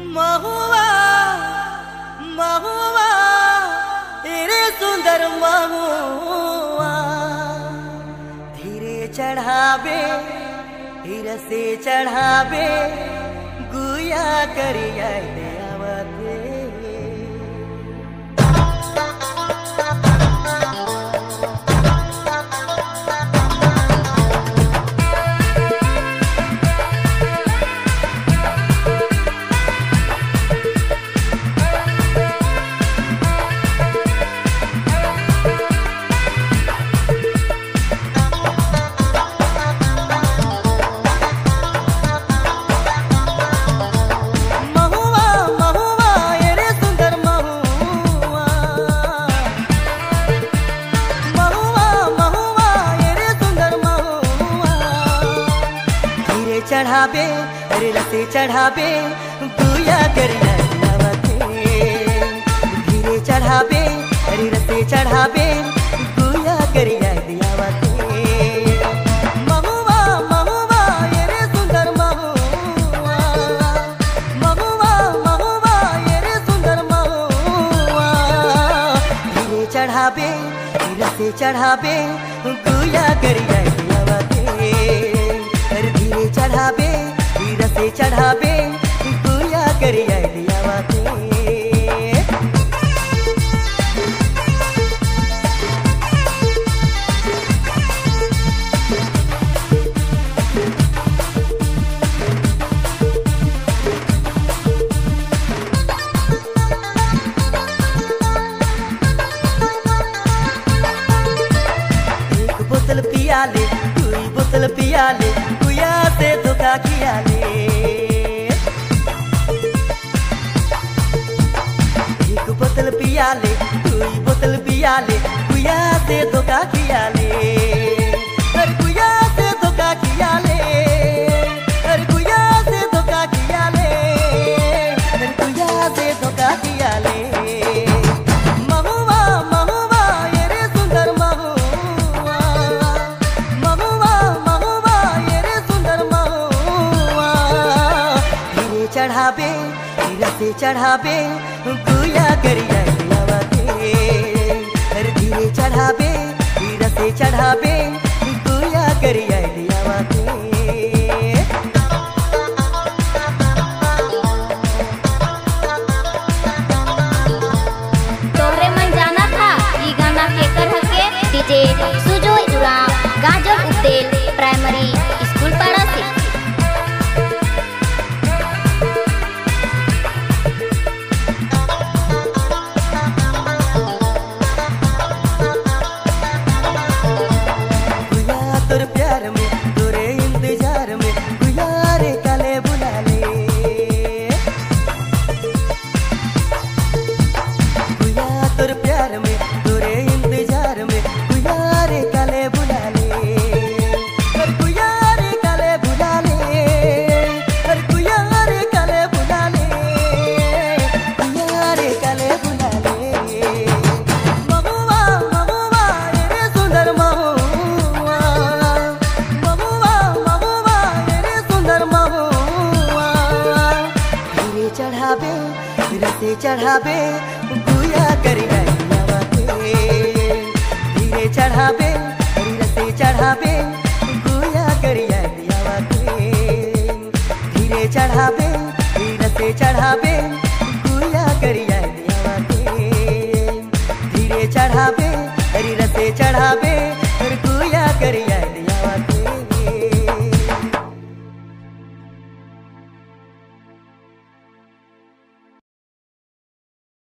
महुआ महुआ तेरे सुंदर महुआ धीरे चढ़ावे धीरे से चढ़ावे गुया करिया दयावते चढ़ावे अरे रसे चढ़ावे गुया करिया दयावते धीरे चढ़ावे अरे रसे चढ़ावे गुया करिया दयावते महुआ महुआ ये रे सुंदर महुआ महुआ महुआ ये रे सुंदर महुआ धीरे चढ़ावे रसे चढ़ावे गुया करिया दयावते धीरे चढ़ावे धीरे से चढ़ावे गुया करिया दयावते एक बोतल पिया ले दुई बोतल पिया ले गुया से धोखा किया ले एक बोतल पिया ले दुई बोतल पिया ले गुया से धोखा किया ले हर गुया से धोखा किया ले हर गुया से धोखा किया ले हर गुया से धोखा किया ले महुआ महुआ ये रे सुंदर महुआ महुआ महुआ ये रे सुंदर महुआ धीरे चढ़ावे धीरे से चढ़ावे गुया करिया दयावते धीरे चढ़ावे धीरे से चढ़ावे गुया करिया दयावते तोहरे मन जाना था ई गाना केकर हके डीजे सुजोय उराव गाजर उतेल प्राइमरी स्कूल पाड़ा से गुया तोर प्यार में तोरे इंतजार में गुया रे काले बुला ले गुया तोर प्यार में तोरे इंतजार में गुया रे काले बुला ले हर गुया रे काले बुला ले हर गुया रे काले बुला ले गुया रे काले बुला ले महुआ महुआ ये रे सुंदर महुआ महुआ महुआ ये रे सुंदर महुआ धीरे चढ़ावे धीरे से चढ़ावे गुया करिया दयावते धीरे चढ़ावे धीरे से चढ़ावे गुया करिया दयावते धीरे चढ़ावे धीरे से चढ़ावे गुया करिया दयावते धीरे चढ़ावे धीरे से चढ़ा